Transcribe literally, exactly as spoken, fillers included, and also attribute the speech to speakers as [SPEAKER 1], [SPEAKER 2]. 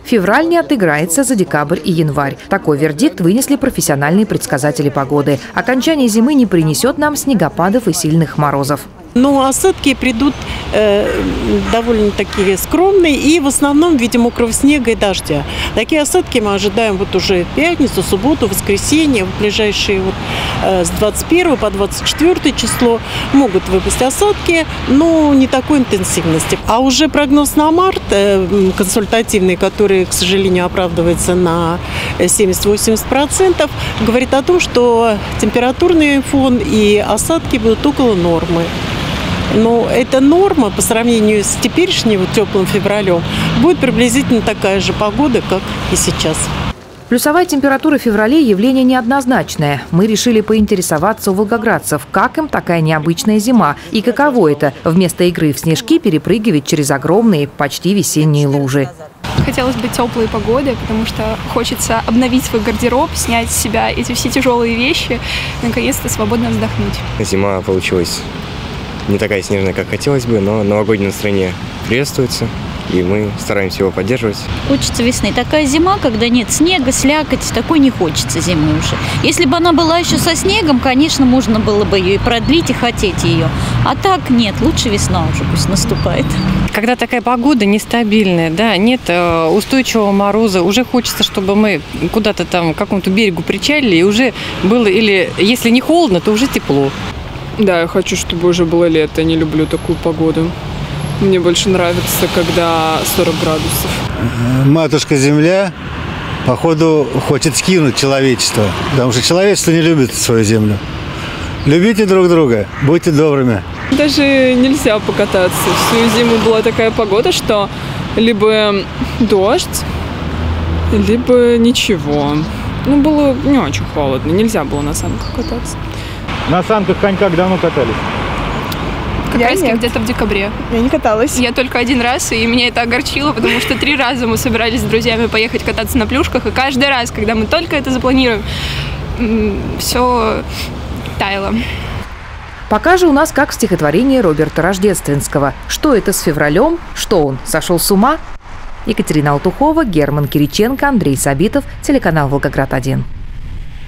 [SPEAKER 1] Февраль не отыграется за декабрь и январь. Такой вердикт вынесли профессиональные предсказатели погоды. Окончание зимы не принесет нам снегопадов и сильных морозов.
[SPEAKER 2] Но осадки придут э, довольно такие скромные и в основном в виде мокрого снега и дождя. Такие осадки мы ожидаем вот уже в пятницу, субботу, воскресенье, в ближайшие вот, э, с двадцать первого по двадцать четвёртое число могут выпасть осадки, но не такой интенсивности. А уже прогноз на март, э, консультативный, который, к сожалению, оправдывается на семьдесят-восемьдесят процентов, говорит о том, что температурный фон и осадки будут около нормы. Но эта норма по сравнению с теперешним теплым февралем будет приблизительно такая же погода, как и сейчас.
[SPEAKER 1] Плюсовая температура в феврале – явление неоднозначное. Мы решили поинтересоваться у волгоградцев, как им такая необычная зима и каково это – вместо игры в снежки перепрыгивать через огромные, почти весенние лужи.
[SPEAKER 3] Хотелось бы теплой погоды, потому что хочется обновить свой гардероб, снять с себя эти все тяжелые вещи, наконец-то свободно вздохнуть.
[SPEAKER 4] Зима получилась не такая снежная, как хотелось бы, но новогоднее настроение приветствуется, и мы стараемся его поддерживать.
[SPEAKER 5] Хочется весны. Такая зима, когда нет снега, слякоть, такой не хочется зимы уже. Если бы она была еще со снегом, конечно, можно было бы ее и продлить, и хотеть ее. А так нет, лучше весна уже пусть наступает.
[SPEAKER 6] Когда такая погода нестабильная, да, нет э, устойчивого мороза, уже хочется, чтобы мы куда-то там к какому-то берегу причалили, и уже было, или если не холодно, то уже тепло.
[SPEAKER 7] Да, я хочу, чтобы уже было лето. Не люблю такую погоду. Мне больше нравится, когда сорок градусов.
[SPEAKER 8] Матушка Земля, походу, хочет скинуть человечество. Потому что человечество не любит свою землю. Любите друг друга, будьте добрыми.
[SPEAKER 7] Даже нельзя покататься. Всю зиму была такая погода, что либо дождь, либо ничего. Ну, было не очень холодно. Нельзя было на санках кататься.
[SPEAKER 9] На санках, коньках давно катались?
[SPEAKER 3] Как раз где-то в декабре.
[SPEAKER 10] Я не каталась.
[SPEAKER 3] Я только один раз, и меня это огорчило, потому что три раза мы собирались с друзьями поехать кататься на плюшках, и каждый раз, когда мы только это запланируем, все таяло.
[SPEAKER 1] Пока же у нас как в стихотворении Роберта Рождественского. Что это с февралем? Что он, сошел с ума? Екатерина Алтухова, Герман Кириченко, Андрей Сабитов, телеканал Волгоград один.